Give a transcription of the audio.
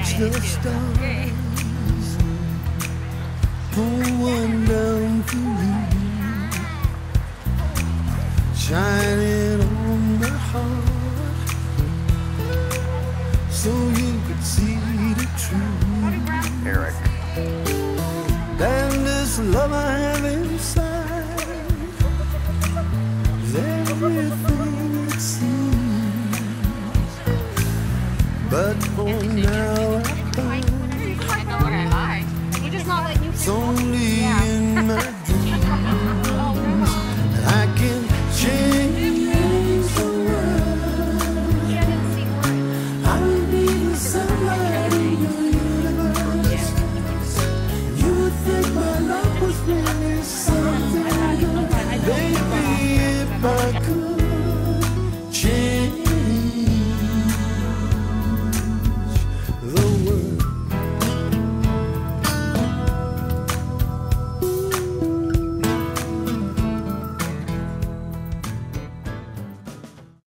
watch the stars pull one down for you, shining on my heart, so you could see the truth. Erik. And this love I have inside is everything it seems, but for now it's only in my dreams that I can change the world. I'll be the sunlight in your universe. You would think my love was really something, baby, if I could.